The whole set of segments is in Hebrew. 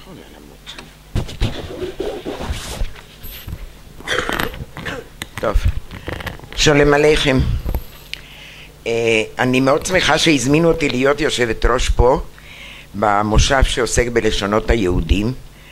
יכול לעמוד שם. טוב, שלום עליכם. אני מאוד שמחה שהזמינו אותי להיות יושבת ראש פה במושב שעוסק בלשונות היהודים,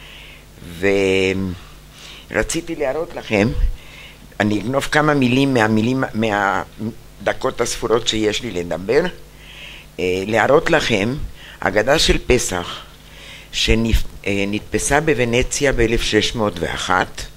ורציתי להראות לכם, אני אגנוב כמה מילים מהדקות הספורות שיש לי לדבר, להראות לכם אגדה של פסח שנתפסה בוונציה ב-1601.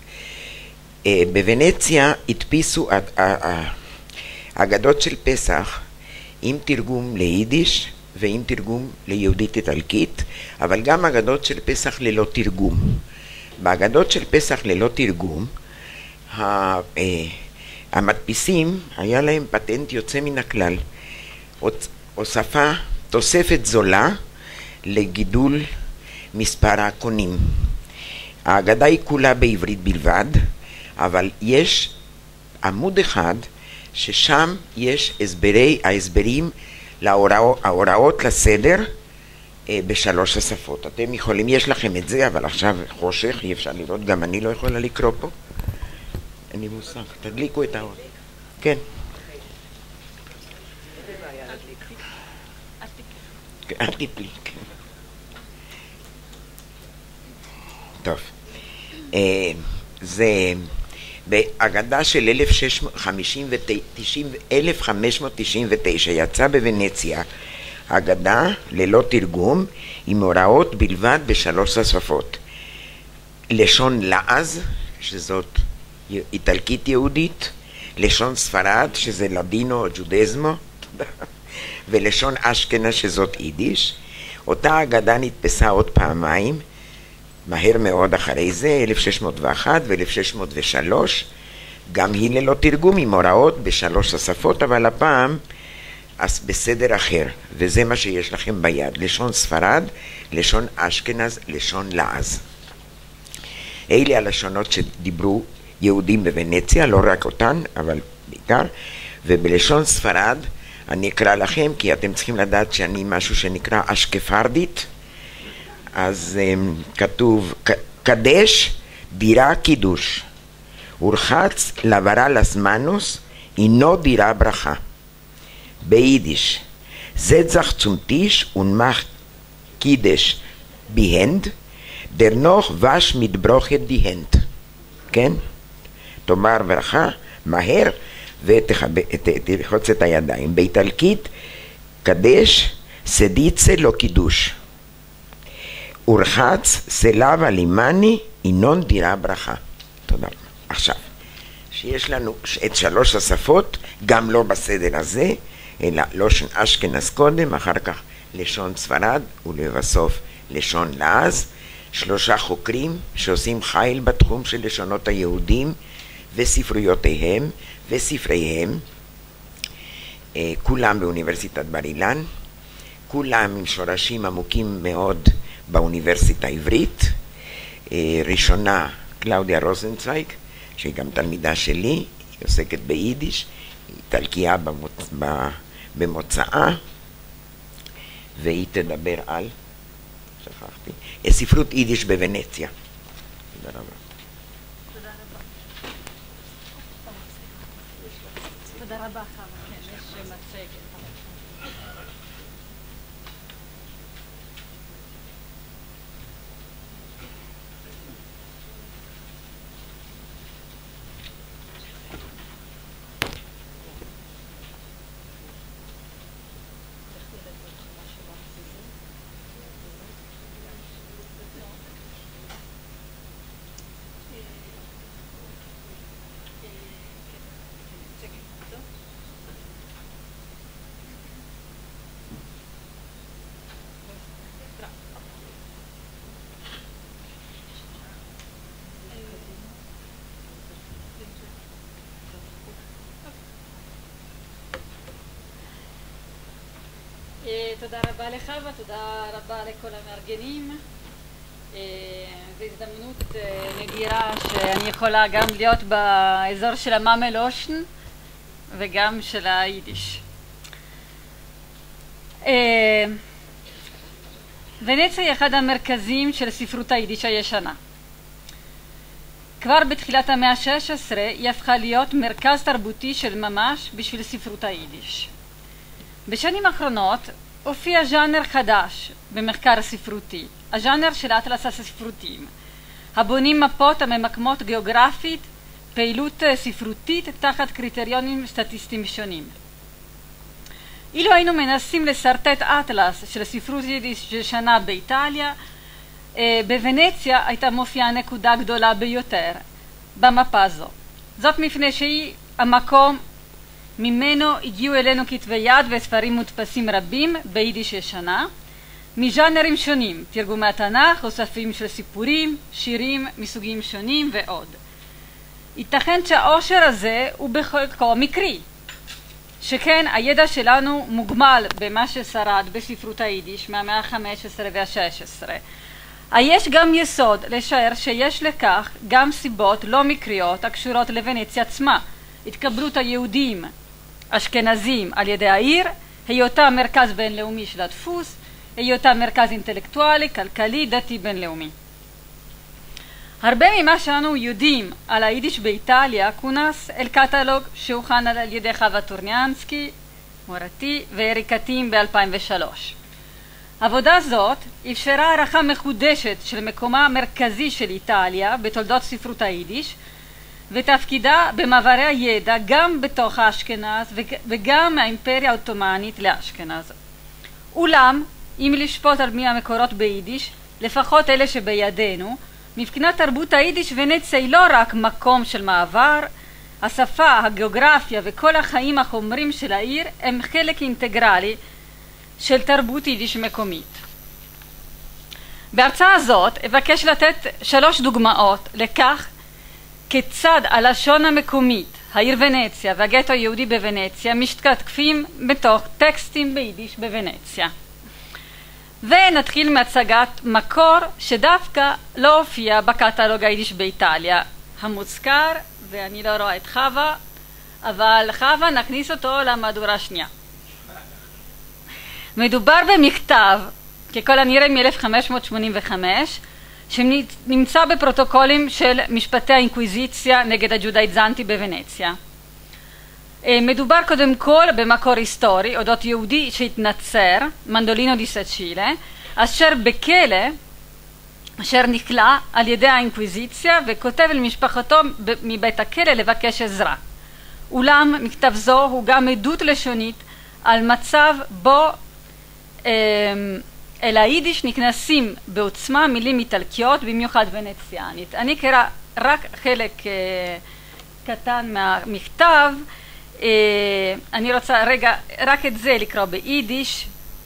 בוונציה הדפיסו אגדות של פסח עם תרגום ליידיש ועם תרגום ליהודית איטלקית, אבל גם אגדות של פסח ללא תרגום. באגדות של פסח ללא תרגום המדפיסים היה להם פטנט יוצא מן הכלל, תוספת זולה לגידול מספר הקונים. האגדה היא כולה בעברית בלבד, אבל יש עמוד אחד ששם יש ההסברים להוראות לסדר בשלוש השפות. אתם יכולים, יש לכם את זה, אבל עכשיו חושך, אי אפשר לראות, גם אני לא יכולה לקרוא פה. אין לי מושג, תדליקו את האור. כן. אל תדליק. טוב. זה באגדה של 1599 יצא בוונציה אגדה ללא תרגום עם הוראות בלבד בשלוש השפות: לשון לעז, שזאת איטלקית יהודית, לשון ספרד, שזה לדינו או ג'ודזמו, ולשון אשכנז, שזאת יידיש. אותה אגדה נתפסה עוד פעמיים מהר מאוד אחרי זה, 1601 ו-1603, גם היא ללא תרגום עם הוראות בשלוש השפות, אבל הפעם אז בסדר אחר, וזה מה שיש לכם ביד: לשון ספרד, לשון אשכנז, לשון לעז. אלה הלשונות שדיברו יהודים בוונציה, לא רק אותן, אבל בעיקר. ובלשון ספרד אני אקרא לכם, כי אתם צריכים לדעת שאני משהו שנקרא אשקפרדית. אז כתוב: קדש דירה קידוש, ורחץ לברה לסמנוס, אינו דירה ברכה. ביידיש: זצח צומטיש ונמח קידש ביהנד, דרנוך וש מתברוכת דיהנד. כן? תאמר ברכה מהר ותרחוץ את הידיים. באיטלקית: קדש סדיצה לא קידוש, ורחץ סלאבה לימני אינון דירה ברכה. תודה. עכשיו, שיש לנו את שלוש השפות, גם לא בסדר הזה, אלא לשון אשכנז קודם, אחר כך לשון ספרד, ולבסוף לשון לעז. שלושה חוקרים שעושים חיל בתחום של לשונות היהודים וספרויותיהם וספריהם, כולם באוניברסיטת בר אילן, כולם עם שורשים עמוקים מאוד באוניברסיטה העברית. ראשונה קלאודיה רוזנצוויג, שהיא גם תלמידה שלי, היא עוסקת ביידיש, היא איטלקייה במוצאה, והיא תדבר על, שכחתי, ספרות יידיש בוונציה. תודה רבה. תודה רבה. תודה רבה, חווה. כן, יש מצגת. תודה רבה לך ותודה רבה לכל המארגנים. זו הזדמנות נדירה שאני יכולה גם להיות באזור של המאמל אושן וגם של היידיש. ונציה היא אחד המרכזים של ספרות היידיש הישנה. כבר בתחילת המאה ה-16 היא הפכה להיות מרכז תרבותי של ממש בשביל ספרות היידיש. בשנים האחרונות הופיע ז'אנר חדש במחקר הספרותי, הז'אנר של האטלס הספרותיים, הבונים מפות הממקמות גיאוגרפית פעילות ספרותית תחת קריטריונים סטטיסטיים שונים. אילו היינו מנסים לסרטט אטלס של ספרות יידיש של שנה באיטליה, בוונציה הייתה מופיעה נקודה גדולה ביותר במפה זו. זאת מפני שהיא המקום ממנו הגיעו אלינו כתבי יד וספרים מודפסים רבים ביידיש ישנה, מז'אנרים שונים, תרגומי התנ"ך, אוספים של סיפורים, שירים מסוגים שונים ועוד. ייתכן שהעושר הזה הוא בחלקו מקרי, שכן הידע שלנו מוגמל במה ששרד בספרות היידיש מהמאה ה-15 וה-16. יש גם יסוד לשער שיש לכך גם סיבות לא מקריות הקשורות לוונציה עצמה, התקבלות היהודים אשכנזים על ידי העיר, היותה מרכז בינלאומי של הדפוס, היותה מרכז אינטלקטואלי, כלכלי, דתי בינלאומי. הרבה ממה שאנו יודעים על היידיש באיטליה כונס אל קטלוג שהוכן על ידי חווה טורניאנסקי, מורתי ואריקתים ב-2003. עבודה זאת אפשרה הערכה מחודשת של מקומה המרכזי של איטליה בתולדות ספרות היידיש, ותפקידה במעברי הידע גם בתוך האשכנז וגם מהאימפריה העות'מאנית לאשכנז. אולם, אם לשפוט על מי המקורות ביידיש, לפחות אלה שבידינו, מבחינת תרבות היידיש ונציה היא לא רק מקום של מעבר, השפה, הגיאוגרפיה וכל החיים החומרים של העיר הם חלק אינטגרלי של תרבות יידיש מקומית. בהרצאה הזאת אבקש לתת 3 דוגמאות לכך כיצד הלשון המקומית, העיר ונציה והגטו היהודי בוונציה משתקפים בתוך טקסטים ביידיש בוונציה. ונתחיל מהצגת מקור שדווקא לא הופיע בקטלוג היידיש באיטליה המוזכר, ואני לא רואה את חווה, אבל חווה נכניס אותו למהדורה שנייה. מדובר במכתב, ככל הנראה מ-1585, שנמצא בפרוטוקולים של משפטי האינקוויזיציה נגד הג'ודאיזנטי בוונציה. מדובר קודם כל במקור היסטורי, אודות יהודי שהתנצר, מנדולינו די סצ'ילה, אשר בכלא, אשר נכלא על ידי האינקוויזיציה וכותב אל משפחתו מבית הכלא לבקש עזרה. אולם מכתב זו הוא גם עדות לשונית על מצב בו אל היידיש נכנסים בעוצמה מילים איטלקיות, במיוחד ונציאנית. אני אקרא רק חלק קטן מהמכתב. אני רוצה רגע רק את זה לקרוא ביידיש.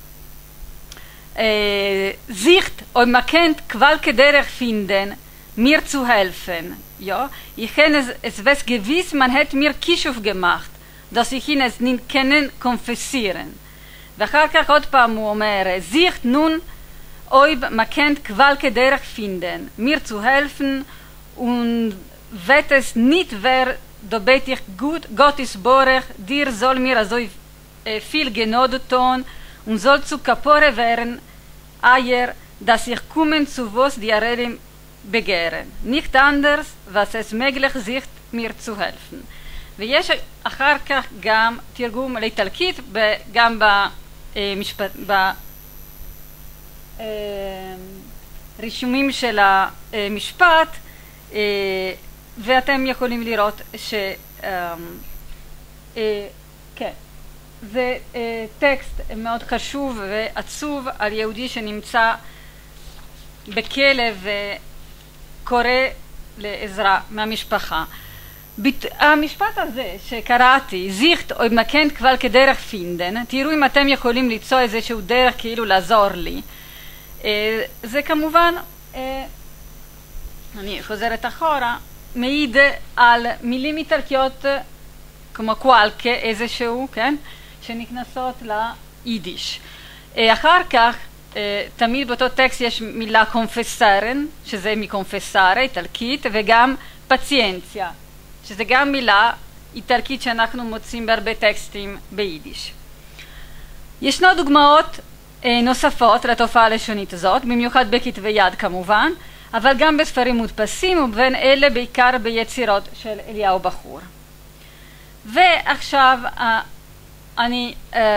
Sicht und man kennt qualche derich finden, mir zu helfen. Ja, ich kenne es weiß gewiss, man hat mir Kischuf gemacht, dass ich ihn es nicht können konfessieren. ואחר כך עוד פעם הוא אומר, Sicht nun, ob man kennt qualche derich finden, mir zu helfen und wird es nicht wer do bet ich gut, Gott ist borech, dir soll mir also viel Gnade tun und soll zu Kapore werden, Eier, dass ich kommen zu was die Arelin begehren. Nicht anders, was es möglich ist, mir zu helfen. ויש אחר כך גם תרגום לאיטלקית, גם ברישומים של המשפט, ואתם יכולים לראות כן, זה טקסט מאוד חשוב ועצוב על יהודי שנמצא בכלא וקורא לעזרה מהמשפחה. המשפט הזה שקראתי, זיכט או מקן כבר כדרך פינדן, תראו אם אתם יכולים ליצור איזשהו דרך כאילו לעזור לי. זה כמובן, אני חוזרת אחורה, מעיד על מילים איטלקיות כמו קואלקה איזשהו, כן? שנכנסות ליידיש. אחר כך, תמיד באותו טקסט יש מילה קונפסרן, שזה מקונפסרה, איטלקית, וגם פציינציה, שזה גם מילה איטלקית שאנחנו מוצאים בהרבה טקסטים ביידיש. ישנו דוגמאות נוספות לתופעה הלשונית הזאת, במיוחד בכתבי יד כמובן, אבל גם בספרים מודפסים, ובין אלה בעיקר ביצירות של אליהו בחור. ועכשיו אני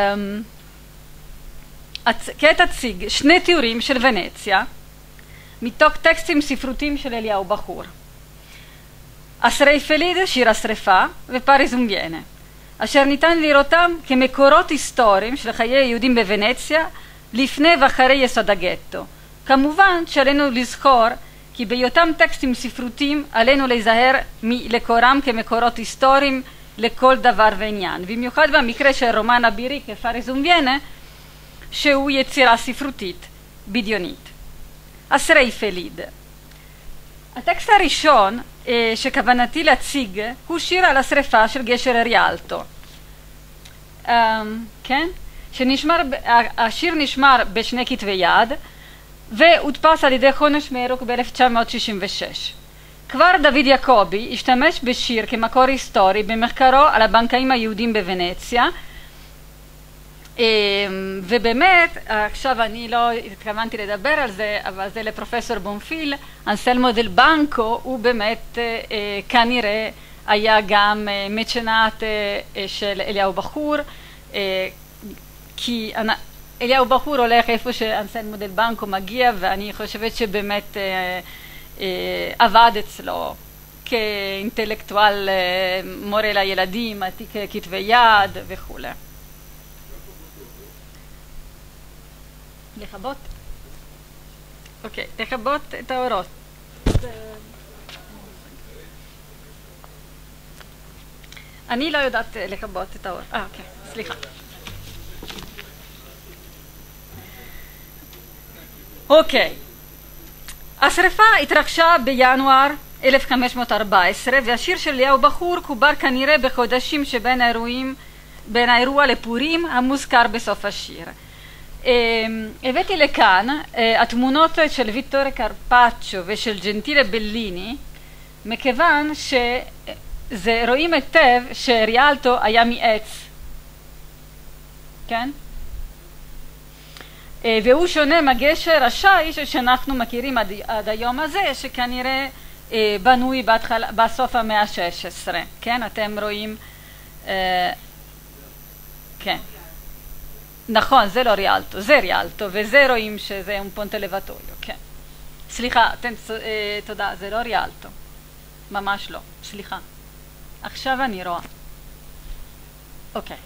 כעת אציג שני תיאורים של ונציה מתוך טקסטים ספרותיים של אליהו בחור. אסרי פליד, שיר השרפה, ופריז אומביינה, אשר ניתן לראותם כמקורות היסטוריים של חיי היהודים בוונציה לפני ואחרי יסוד הגטו. כמובן שעלינו לזכור כי בהיותם טקסטים ספרותיים עלינו להיזהר מלקורם כמקורות היסטוריים לכל דבר ועניין, במיוחד במקרה של רומן אבירי כפריז אומביינה, שהוא יצירה ספרותית בדיונית. אסרי פליד. הטקסט הראשון שכוונתי להציג הוא שיר על השרפה של גשר ריאלטו. כן? השיר נשמר בשני כתבי יד והודפס על ידי חונש מרוק ב-1966. כבר דוד יעקבי השתמש בשיר כמקור היסטורי במחקרו על הבנקאים היהודים בוונציה, ובאמת עכשיו אני לא התכוונתי לדבר על זה, אבל זה לפרופסור בונפיל. אנסלמו דל בנקו הוא באמת כנראה היה גם מצ'נט של אליהו בחור, כי אליהו בחור הולך איפה שאנסלמו דל בנקו מגיע, ואני חושבת שבאמת עבד אצלו כאינטלקטואל, מורה לילדים, עתיק כתבי יד וכו'. לכבות? אוקיי, לכבות את האורות. אני לא יודעת לכבות את האור. אוקיי, סליחה. אוקיי. השרפה התרחשה בינואר 1514, והשיר של אליהו בחור חובר כנראה בחודשים שבין האירוע לפורים המוזכר בסוף השיר. הבאתי לכאן התמונות של ויטורי קרפצ'ו ושל ג'נטילה בליני, מכיוון שרואים היטב שריאלטו היה מעץ, כן? והוא שונה מהגשר השיש שאנחנו מכירים עד היום הזה, שכנראה בנוי בסוף המאה ה-16, כן? אתם רואים, כן. נכון, זה לא ריאלטו, זה ריאלטו, וזה רואים שזה un ponte levatoio, כן. סליחה, תודה, זה לא ריאלטו. ממש לא, סליחה. עכשיו אני רואה. אוקיי.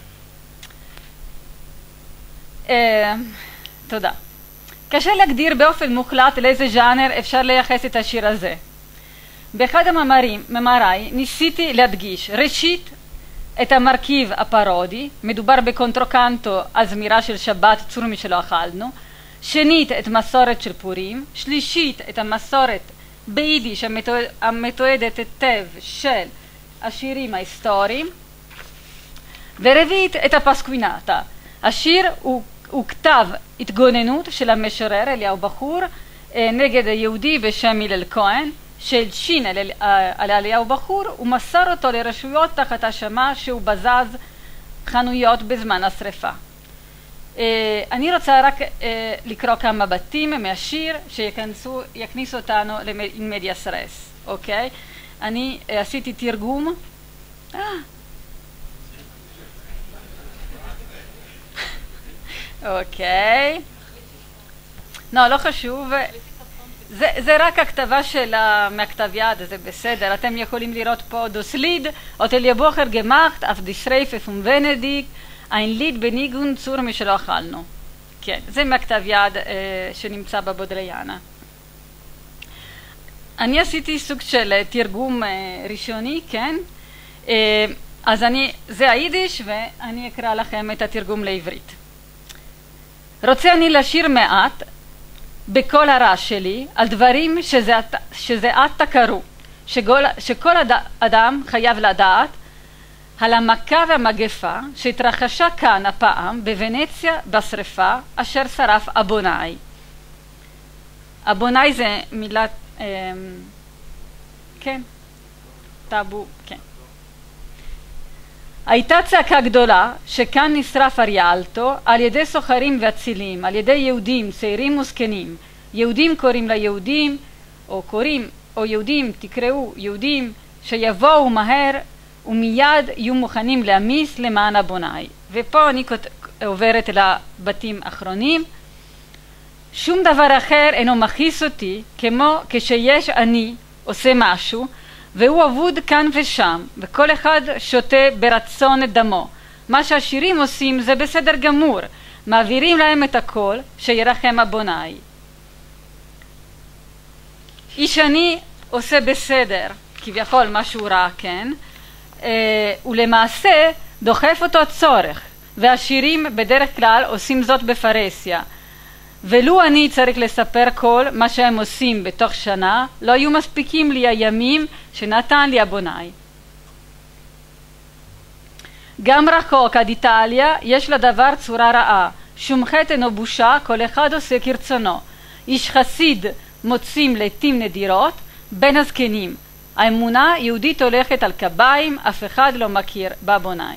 תודה. קשה להגדיר באופן מוחלט לאיזה ז'אנר אפשר לייחס את השיר הזה. באחד המאמריי ניסיתי להדגיש, ראשית, את המרכיב הפרודי, מדובר בקונטרוקנטו על זמירה של שבת צור משלא אכלנו, שנית את מסורת של פורים, שלישית את המסורת ביידיש המתועדת היטב של השירים ההיסטוריים, ורביעית את הפסקווינטה. השיר הוא כתב התגוננות של המשורר אליהו בחור נגד היהודי בשם הלל כהן, שהלשין על אליהו בחור ומסר אותו לרשויות תחת האשמה שהוא בזז חנויות בזמן השרפה. אני רוצה רק לקרוא כמה בתים מהשיר שיכניסו אותנו למדיאס רס, אוקיי? אני עשיתי תרגום. אוקיי. לא חשוב. זה רק הכתבה מהכתב יד, זה בסדר. אתם יכולים לראות פה דוס ליד, אותל יבוחר גמחת, אף דישרייפה פון ונדיק, ein Lied בניגון צור משלא אכלנו. כן, זה מהכתב יד שנמצא בבודריאנה. אני עשיתי סוג של תרגום ראשוני, כן? אז זה היידיש, ואני אקרא לכם את התרגום לעברית. רוצה אני לשיר מעט בכל הרעש שלי על דברים שזה עתה קרו, שכל אדם חייב לדעת על המכה והמגפה שהתרחשה כאן הפעם בוונציה בשרפה אשר שרף אבונאי. אבונאי זה מילת, כן, טאבו, כן. הייתה צעקה גדולה שכאן נשרף הריאלטו על ידי סוחרים ואצילים, על ידי יהודים, צעירים וזקנים. יהודים קוראים ליהודים, או יהודים, תקראו יהודים שיבואו מהר ומיד יהיו מוכנים להמיס למען אבוני. ופה אני עוברת לבתים אחרונים. שום דבר אחר אינו מכעיס אותי כמו כשיש אני עושה משהו והוא אבוד כאן ושם וכל אחד שותה ברצון את דמו. מה שהשירים עושים זה בסדר גמור, מעבירים להם את הכל, שירחם אבוני. איש אני עושה בסדר, כביכול משהו רע, כן? ולמעשה דוחף אותו הצורך, והשירים בדרך כלל עושים זאת בפרהסיה. ולו אני צריך לספר כל מה שהם עושים בתוך שנה, לא היו מספיקים לי הימים שנתן לי אבוני. גם רחוק עד איטליה יש לדבר צורה רעה, שום חטא אינו בושה, כל אחד עושה כרצונו. איש חסיד מוצאים לעתים נדירות בין הזקנים. האמונה יהודית הולכת על קביים, אף אחד לא מכיר באבוני.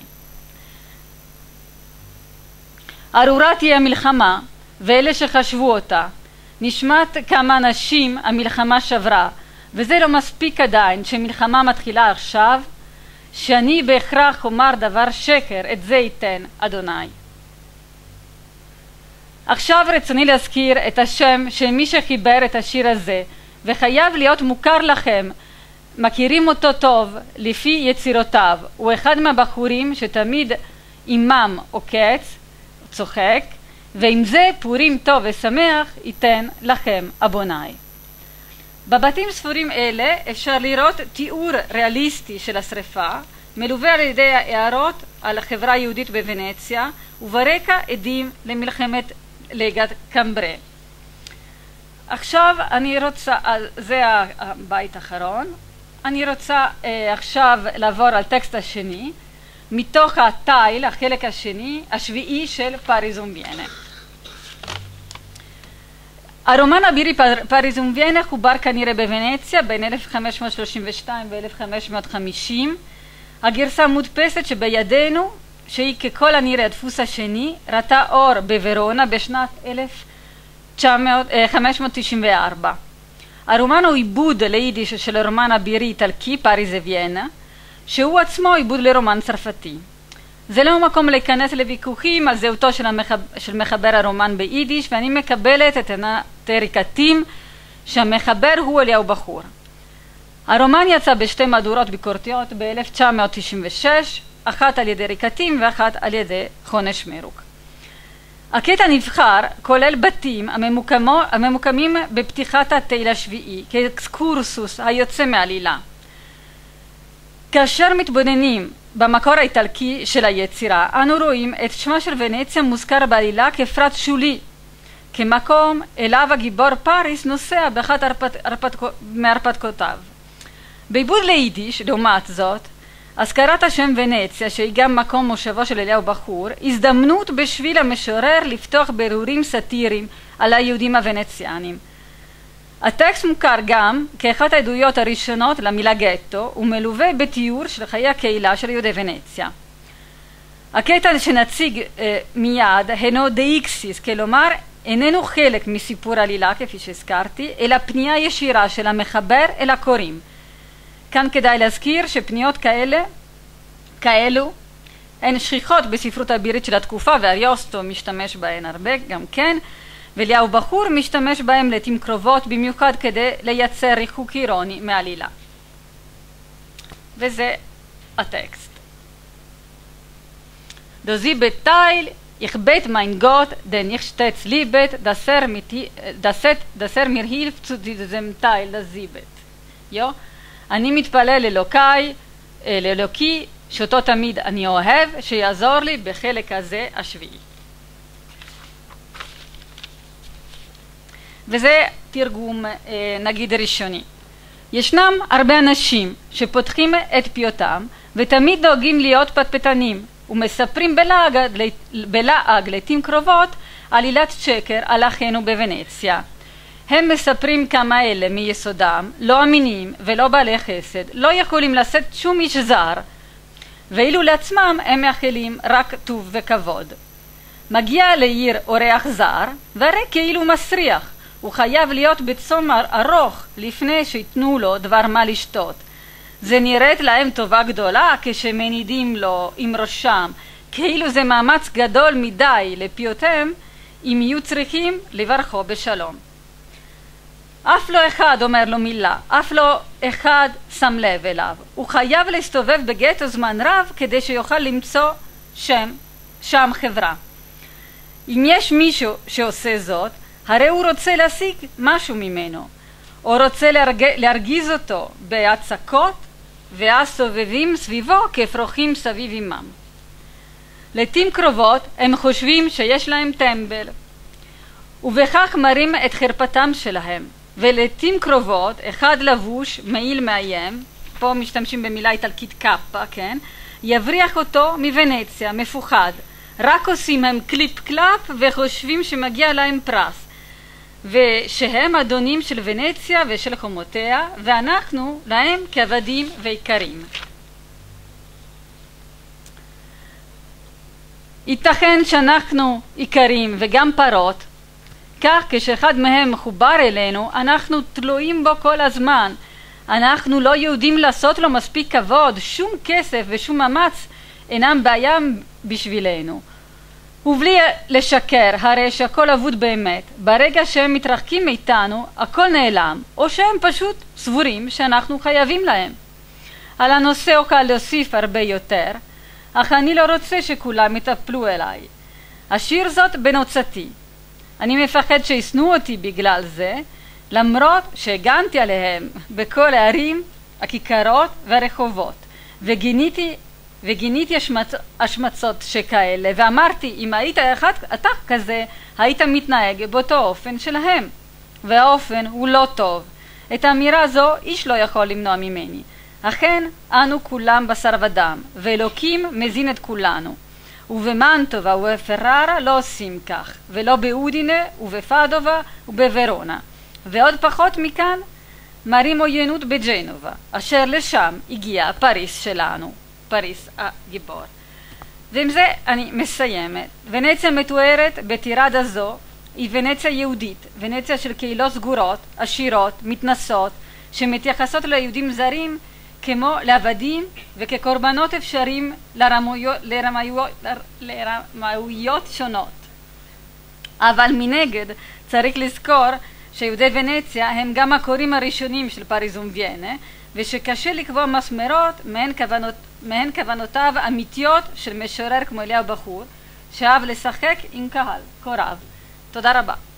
ארורה תהיה המלחמה, ואלה שחשבו אותה. נשמעת כמה אנשים המלחמה שברה, וזה לא מספיק עדיין שמלחמה מתחילה עכשיו, שאני בהכרח אומר דבר שקר, את זה ייתן אדוני. עכשיו רצוני להזכיר את השם של מי שחיבר את השיר הזה, וחייב להיות מוכר לכם, מכירים אותו טוב לפי יצירותיו. הוא אחד מהבחורים שתמיד אימם עוקץ, צוחק, ועם זה פורים טוב ושמח ייתן לכם אבוני. בבתים ספורים אלה אפשר לראות תיאור ריאליסטי של השריפה, מלווה על ידי הערות על החברה היהודית בוונציה, וברקע עדים למלחמת ליגת קמברה. עכשיו אני רוצה, זה הבית האחרון, אני רוצה עכשיו לעבור על טקסט השני, מתוך הטייל, החלק השני, השביעי של פריז ומביינה. הרומן הבירי פריז ומביינה חובר כנראה בוונציה בין 1532 ו-1550. הגרסה המודפסת שבידינו, שהיא ככל הנראה הדפוס השני, ראתה אור בוורונה בשנת 1594. הרומן הוא עיבוד ליידיש של הרומן הבירי איטלקי פריז וויינה, שהוא עצמו עיבוד לרומן צרפתי. זה לא מקום להיכנס לוויכוחים על זהותו של מחבר הרומן ביידיש, ואני מקבלת את הריקתים שהמחבר הוא אליהו בחור. הרומן יצא בשתי מהדורות ביקורתיות ב-1996, אחת על ידי ריקתים ואחת על ידי חונש מרוק. הקטע נבחר כולל בתים הממוקמים בפתיחת התיל השביעי כאקסקורסוס היוצא מעלילה. כאשר מתבוננים במקור האיטלקי של היצירה, אנו רואים את שמה של ונציה מוזכר בעלילה כפרט שולי, כמקום אליו הגיבור פריס נוסע באחת מהרפתקאותיו. בעיבוד ליידיש, לעומת זאת, הזכרת השם ונציה, שהיא גם מקום מושבו של אליהו בחור, הזדמנות בשביל המשורר לפתוח בירורים סאטיריים על היהודים הוונציאנים. הטקסט מוכר גם כאחת העדויות הראשונות למילה גטו, ומלווה בתיאור של חיי הקהילה של יהודי ונציה. הקטע שנציג מיד הינו דאיקסיס, כלומר איננו חלק מסיפור עלילה כפי שהזכרתי, אלא פנייה ישירה של המחבר אל הקוראים. כאן כדאי להזכיר שפניות כאלו הן שכיחות בספרות הבירית של התקופה, ואריוסטו משתמש בהן הרבה גם כן, ואליהו בחור משתמש בהם לעתים קרובות במיוחד כדי לייצר ריחוק אירוני מעלילה. וזה הטקסט. Do siebet Teil, ich bet mein Gott, denn ich stets liebet, dass mir hilft zu diesem Teil, das siebet. אני מתפלל לאלוקי, שאותו תמיד אני אוהב, שיעזור לי בחלק הזה השביעי. וזה תרגום נגיד ראשוני. ישנם הרבה אנשים שפותחים את פיותם ותמיד דואגים להיות פטפטנים ומספרים בלעג לעתים קרובות עלילת שקר על אחינו בוונציה. הם מספרים כמה אלה מיסודם לא אמינים ולא בעלי חסד, לא יכולים לשאת שום איש זר, ואילו לעצמם הם מאחלים רק טוב וכבוד. מגיע לעיר אורח זר, והרי כאילו מסריח, הוא חייב להיות בצום ארוך לפני שיתנו לו דבר מה לשתות. זה נראית להם טובה גדולה כשמנידים לו עם ראשם, כאילו זה מאמץ גדול מדי לפיותם אם יהיו צריכים לברכו בשלום. אף לא אחד אומר לו מילה, אף לא אחד שם לב אליו. הוא חייב להסתובב בגטו זמן רב כדי שיוכל למצוא שם חברה. אם יש מישהו שעושה זאת, הרי הוא רוצה להשיג משהו ממנו, או רוצה להרגיז אותו בהצקות, ואז סובבים סביבו כפרוחים סביב עמם. לעתים קרובות הם חושבים שיש להם טמבל, ובכך מראים את חרפתם שלהם. ולעתים קרובות אחד לבוש מעיל מאיים, פה משתמשים במילה איטלקית קאפה, כן? יבריח אותו מוונציה, מפוחד. רק עושים הם קליפ קלאפ וחושבים שמגיע להם פרס, ושהם אדונים של ונציה ושל חומותיה, ואנחנו להם כעבדים ויקרים. ייתכן שאנחנו יקרים וגם פרות, כך כשאחד מהם מחובר אלינו, אנחנו תלויים בו כל הזמן. אנחנו לא יודעים לעשות לו מספיק כבוד, שום כסף ושום מאמץ אינם בעיה בשבילנו. ובלי לשקר, הרי שהכל אבוד באמת. ברגע שהם מתרחקים מאיתנו, הכל נעלם, או שהם פשוט סבורים שאנחנו חייבים להם. על הנושא אוכל להוסיף הרבה יותר, אך אני לא רוצה שכולם יטפלו אליי. אשאיר זאת בנוצתי. אני מפחד שישנאו אותי בגלל זה, למרות שהגנתי עליהם בכל הערים, הכיכרות והרחובות, וגיניתי השמצות שכאלה, ואמרתי, אם היית אתה כזה, היית מתנהג באותו אופן שלהם, והאופן הוא לא טוב. את האמירה זו איש לא יכול למנוע ממני. אכן, אנו כולם בשר ודם, ואלוקים מזין את כולנו. ובמנטובה ובפררה לא עושים כך, ולא באודינה ובפדובה ובוורונה. ועוד פחות מכאן, מראים עוינות בג'נובה, אשר לשם הגיע פריס שלנו, פריס הגיבור. ועם זה אני מסיימת. ונציה מתוארת בטירדה זו, היא ונציה יהודית, ונציה של קהילות סגורות, עשירות, מתנסות, שמתייחסות ליהודים זרים כמו לעבדים וכקורבנות אפשריים לרמאויות שונות. אבל מנגד צריך לזכור שיהודי ונציה הם גם הקוראים הראשונים של פריז וויינה, ושקשה לקבוע מסמרות מהן כוונותיו אמיתיות של משורר כמו אליהו בחור, שאהב לשחק עם קהל, קורב. תודה רבה.